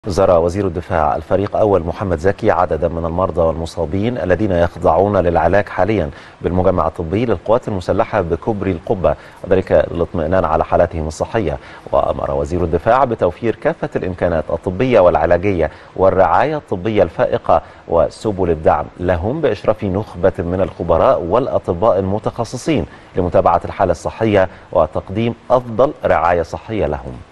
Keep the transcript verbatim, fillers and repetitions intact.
زار وزير الدفاع الفريق أول محمد زكي عددا من المرضى والمصابين الذين يخضعون للعلاج حاليا بالمجمع الطبي للقوات المسلحة بكوبري القبة، وذلك للاطمئنان على حالاتهم الصحية. وأمر وزير الدفاع بتوفير كافة الإمكانات الطبية والعلاجية والرعاية الطبية الفائقة وسبل الدعم لهم بإشراف نخبة من الخبراء والأطباء المتخصصين لمتابعة الحالة الصحية وتقديم أفضل رعاية صحية لهم.